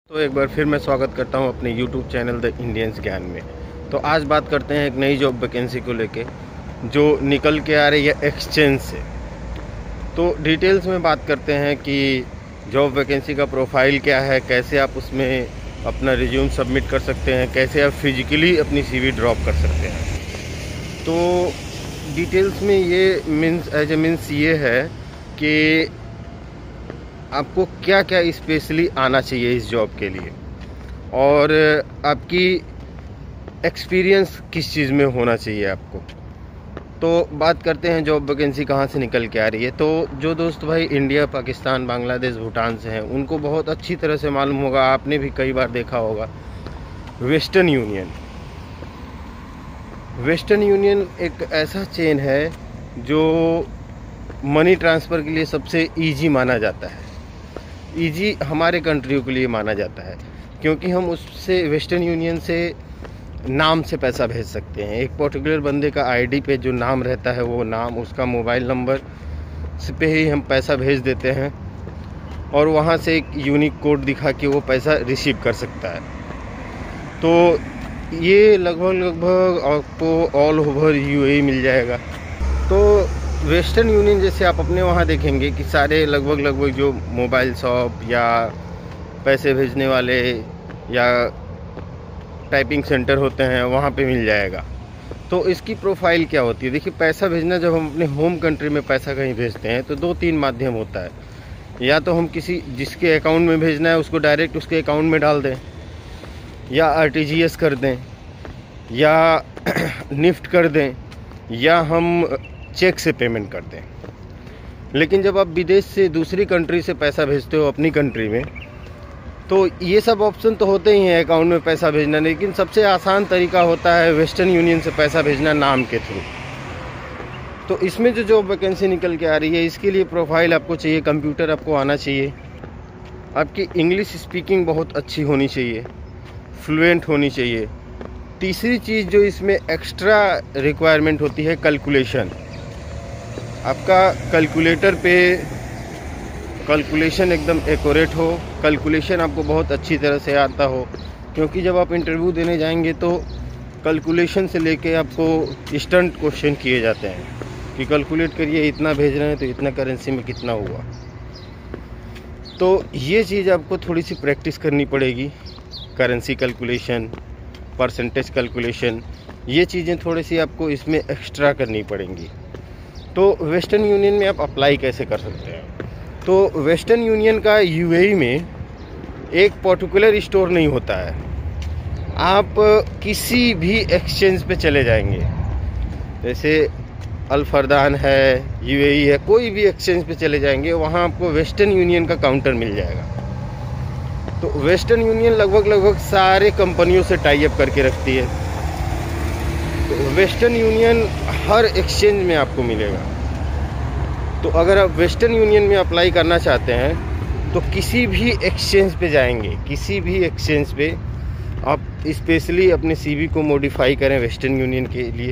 तो एक बार फिर मैं स्वागत करता हूं अपने YouTube चैनल द इंडियंस ज्ञान में। तो आज बात करते हैं एक नई जॉब वैकेंसी को लेके जो निकल के आ रही है एक्सचेंज से। तो डिटेल्स में बात करते हैं कि जॉब वैकेंसी का प्रोफाइल क्या है, कैसे आप उसमें अपना रिज्यूम सबमिट कर सकते हैं, कैसे आप फिजिकली अपनी CV ड्रॉप कर सकते हैं। तो डिटेल्स में ये मीन्स ये है कि आपको क्या क्या स्पेशली आना चाहिए इस जॉब के लिए और आपकी एक्सपीरियंस किस चीज़ में होना चाहिए आपको। तो बात करते हैं जॉब वैकेंसी कहाँ से निकल के आ रही है। तो जो दोस्त भाई इंडिया, पाकिस्तान, बांग्लादेश, भूटान से हैं उनको बहुत अच्छी तरह से मालूम होगा, आपने भी कई बार देखा होगा, वेस्टर्न यूनियन एक ऐसा चेन है जो मनी ट्रांसफ़र के लिए सबसे ईजी माना जाता है। ईजी हमारे कंट्रियों के लिए माना जाता है क्योंकि हम उससे वेस्टर्न यूनियन से नाम से पैसा भेज सकते हैं। एक पर्टिकुलर बंदे का ID पे जो नाम रहता है वो नाम, उसका मोबाइल नंबर पे ही हम पैसा भेज देते हैं और वहाँ से एक यूनिक कोड दिखा के वो पैसा रिसीव कर सकता है। तो ये लगभग आपको ऑल ओवर UAE मिल जाएगा। तो वेस्टर्न यूनियन जैसे आप अपने वहाँ देखेंगे कि सारे लगभग जो मोबाइल शॉप या पैसे भेजने वाले या टाइपिंग सेंटर होते हैं वहाँ पे मिल जाएगा। तो इसकी प्रोफाइल क्या होती है, देखिए पैसा भेजना, जब हम अपने होम कंट्री में पैसा कहीं भेजते हैं तो 2-3 माध्यम होता है। या तो हम किसी जिसके अकाउंट में भेजना है उसको डायरेक्ट उसके अकाउंट में डाल दें, या RTGS कर दें, या निफ्ट कर दें, या हम चेक से पेमेंट कर दें। लेकिन जब आप विदेश से दूसरी कंट्री से पैसा भेजते हो अपनी कंट्री में, तो ये सब ऑप्शन तो होते ही हैं अकाउंट में पैसा भेजना, लेकिन सबसे आसान तरीका होता है वेस्टर्न यूनियन से पैसा भेजना नाम के थ्रू। तो इसमें जो जॉब वैकेंसी निकल के आ रही है इसके लिए प्रोफाइल आपको चाहिए, कंप्यूटर आपको आना चाहिए, आपकी इंग्लिश स्पीकिंग बहुत अच्छी होनी चाहिए, फ्लुएंट होनी चाहिए। तीसरी चीज़ जो इसमें एक्स्ट्रा रिक्वायरमेंट होती है, कैलकुलेशन। आपका कैलकुलेशन एकदम एक्यूरेट हो, कैलकुलेशन आपको बहुत अच्छी तरह से आता हो, क्योंकि जब आप इंटरव्यू देने जाएंगे तो कैलकुलेशन से लेके आपको स्टंट क्वेश्चन किए जाते हैं कि कैलकुलेट करिए, इतना भेज रहे हैं तो इतना करेंसी में कितना हुआ। तो ये चीज़ आपको थोड़ी सी प्रैक्टिस करनी पड़ेगी, करेंसी कैलकुलेशन, परसेंटेज कैलकुलेशन, ये चीज़ें थोड़ी सी आपको इसमें एक्स्ट्रा करनी पड़ेंगी। तो वेस्टर्न यूनियन में आप अप्लाई कैसे कर सकते हैं। तो वेस्टर्न यूनियन का UAE में एक पर्टिकुलर स्टोर नहीं होता है। आप किसी भी एक्सचेंज पे चले जाएंगे, जैसे अल फरदान है, UAE है, कोई भी एक्सचेंज पे चले जाएंगे वहाँ आपको वेस्टर्न यूनियन का काउंटर मिल जाएगा। तो वेस्टर्न यूनियन लगभग सारे कंपनियों से टाई अप करके रखती है। तो वेस्टर्न यूनियन हर एक्सचेंज में आपको मिलेगा। तो अगर आप वेस्टर्न यूनियन में अप्लाई करना चाहते हैं तो किसी भी एक्सचेंज पे जाएंगे, किसी भी एक्सचेंज पे आप स्पेशली अपने CV को मॉडिफाई करें वेस्टर्न यूनियन के लिए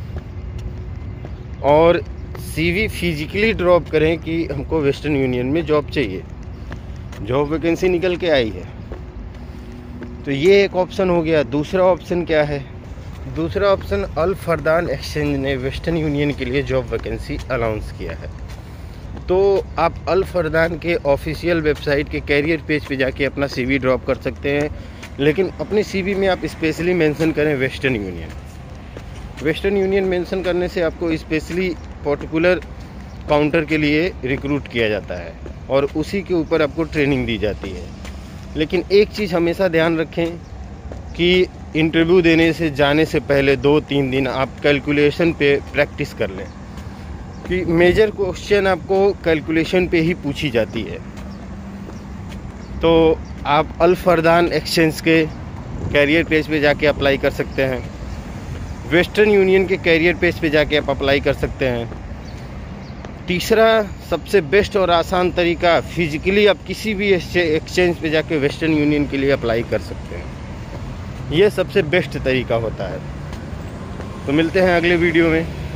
और CV फिजिकली ड्रॉप करें कि हमको वेस्टर्न यूनियन में जॉब चाहिए, जॉब वैकेंसी निकल के आई है। तो ये एक ऑप्शन हो गया। दूसरा ऑप्शन क्या है, दूसरा ऑप्शन अल फरदान एक्सचेंज ने वेस्टर्न यूनियन के लिए जॉब वैकेंसी अनाउंस किया है। तो आप अल फरदान के ऑफिशियल वेबसाइट के कैरियर पेज पे जाके अपना CV ड्रॉप कर सकते हैं, लेकिन अपने CV में आप स्पेशली मेंशन करें Western Union. Western Union mention करने से आपको स्पेशली पर्टिकुलर काउंटर के लिए रिक्रूट किया जाता है और उसी के ऊपर आपको ट्रेनिंग दी जाती है। लेकिन एक चीज़ हमेशा ध्यान रखें कि इंटरव्यू देने से जाने से पहले 2-3 दिन आप कैलकुलेशन पे प्रैक्टिस कर लें कि मेजर क्वेश्चन आपको कैलकुलेशन पे ही पूछी जाती है। तो आप अल फरदान एक्सचेंज के कैरियर पेज पे जाके अप्लाई कर सकते हैं, वेस्टर्न यूनियन के कैरियर पेज पे जाके आप अप्लाई कर सकते हैं। तीसरा सबसे बेस्ट और आसान तरीका, फिजिकली आप किसी भी एक्सचेंज पे जाके वेस्टर्न यूनियन के लिए अप्लाई कर सकते हैं। ये सबसे बेस्ट तरीका होता है। तो मिलते हैं अगले वीडियो में।